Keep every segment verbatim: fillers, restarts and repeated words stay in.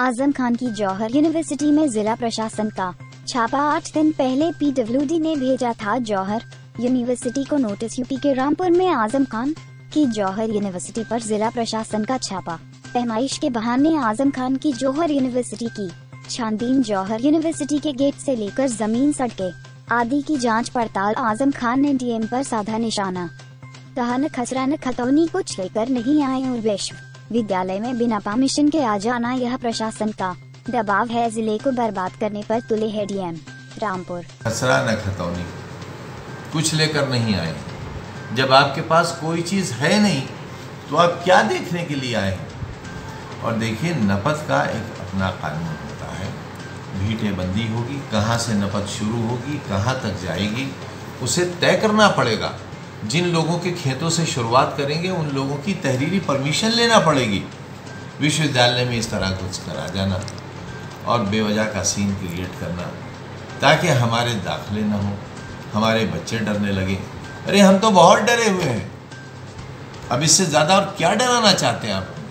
आजम खान की जौहर यूनिवर्सिटी में जिला प्रशासन का छापा। आठ दिन पहले पीडब्ल्यूडी ने भेजा था जौहर यूनिवर्सिटी को नोटिस। यूपी के रामपुर में आजम खान की जौहर यूनिवर्सिटी पर जिला प्रशासन का छापा। पैमाइश के बहाने आजम खान की जौहर यूनिवर्सिटी की छानबीन। जौहर यूनिवर्सिटी के गेट से लेकर जमीन, सड़कें आदि की जांच पड़ताल। आजम खान ने डीएम पर साधा निशाना, कहा न खसरा न खतौनी कुछ लेकर नहीं आए और विश्वविद्यालय में बिना परमिशन के आ जाना यह प्रशासन का दबाव है। जिले को बर्बाद करने पर तुले है डीएम रामपुर। खसरा न खतौनी कुछ लेकर नहीं आए। जब आपके पास कोई चीज़ है नहीं तो आप क्या देखने के लिए आए हैं? और देखिए, नपत का एक अपना कानून होता है, भीटे बंदी होगी, कहाँ से नपत शुरू होगी, कहाँ तक जाएगी, उसे तय करना पड़ेगा। जिन लोगों के खेतों से शुरुआत करेंगे उन लोगों की तहरीरी परमिशन लेना पड़ेगी। विश्वविद्यालय में इस तरह कुछ करा जाना और बेवजह का सीन क्रिएट करना ताकि हमारे दाखिले ना हो, हमारे बच्चे डरने लगे। अरे हम तो बहुत डरे हुए हैं, अब इससे ज़्यादा और क्या डराना चाहते हैं आप?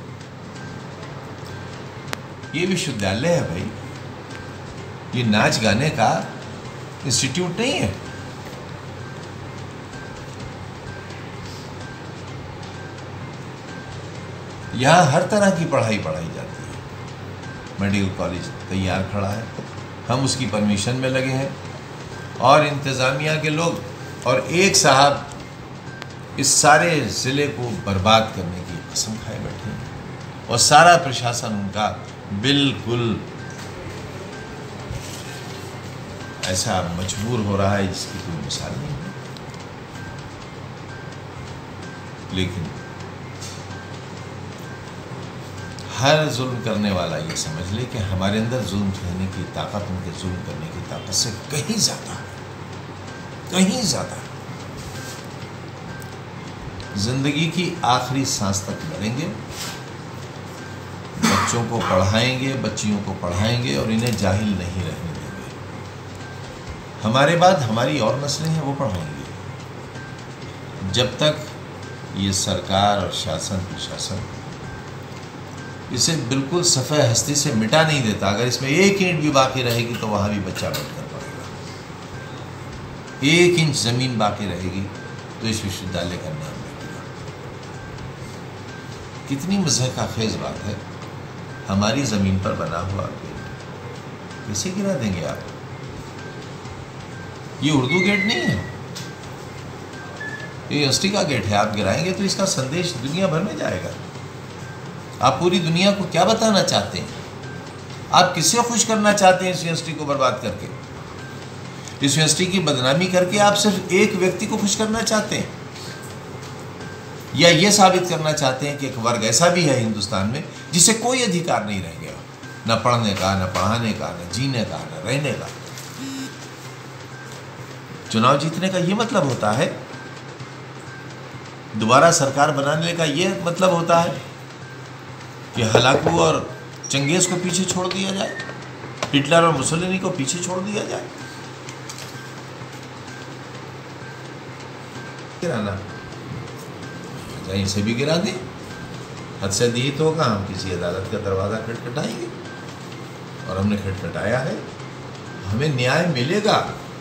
ये विश्वविद्यालय है भाई, ये नाच गाने का इंस्टीट्यूट नहीं है। यहाँ हर तरह की पढ़ाई पढ़ाई जाती है। मेडिकल कॉलेज तैयार खड़ा है, हम उसकी परमिशन में लगे हैं और इंतज़ामिया के लोग और एक साहब इस सारे ज़िले को बर्बाद करने की कसम खाए बैठे हैं और सारा प्रशासन उनका बिल्कुल ऐसा मजबूर हो रहा है जिसकी कोई मिसाल नहीं है। लेकिन हर जुल्म करने वाला ये समझ ले कि हमारे अंदर जुल्म सहने की ताकत उनके जुल्म करने की ताकत से कहीं ज़्यादा है, कहीं ज़्यादा। जिंदगी की आखिरी सांस तक लड़ेंगे, बच्चों को पढ़ाएंगे, बच्चियों को पढ़ाएंगे और इन्हें जाहिल नहीं रहने देंगे। हमारे बाद हमारी और नस्लें हैं, वो पढ़ाएंगे। जब तक ये सरकार और शासन प्रशासन इसे बिल्कुल सफ़ेद हस्ती से मिटा नहीं देता, अगर इसमें एक ईंट भी बाकी रहेगी तो वहाँ भी बच्चा बैठकर पड़ेगा। एक इंच ज़मीन बाकी रहेगी तो इस विश्वविद्यालय का नाम बैठेगा। कितनी मज़हक का खेज बात है, हमारी ज़मीन पर बना हुआ गेट कैसे गिरा देंगे आप? ये उर्दू गेट नहीं है, ये यूनिवर्सिटी का गेट है। आप गिराएंगे तो इसका संदेश दुनिया भर में जाएगा। आप पूरी दुनिया को क्या बताना चाहते हैं? आप किसे खुश करना चाहते हैं? इस यूनिवर्सिटी को बर्बाद करके, इस यूनिवर्सिटी की बदनामी करके आप सिर्फ एक व्यक्ति को खुश करना चाहते हैं, या ये साबित करना चाहते हैं कि एक वर्ग ऐसा भी है हिंदुस्तान में जिसे कोई अधिकार नहीं रह गया, न पढ़ने का, न पढ़ाने का, न जीने का, न रहने का। चुनाव जीतने का ये मतलब होता है, दोबारा सरकार बनाने का ये मतलब होता है कि हलाकू और चंगेज को पीछे छोड़ दिया जाए, हिटलर और मुसोलिनी को पीछे छोड़ दिया जाए। गिराना कहीं से भी गिरा दें, हद से अधिक होगा, हम किसी अदालत का दरवाज़ा खटखटाएंगे और हमने खटखटाया है, हमें न्याय मिलेगा।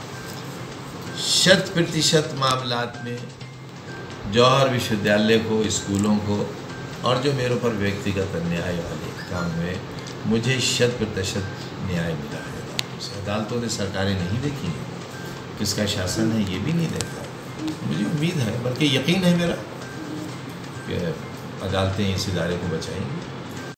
शत प्रतिशत मामलात में जौहर विश्वविद्यालय को, स्कूलों को और जो मेरे ऊपर व्यक्तिगत अन्याय वाले काम में मुझे शत प्रतिशत न्याय मिला है। उसे अदालतों ने सरकारें नहीं देखी हैं, किसका शासन है ये भी नहीं देखा। मुझे उम्मीद है, बल्कि यकीन है मेरा कि अदालतें इस इदारे को बचाएंगी।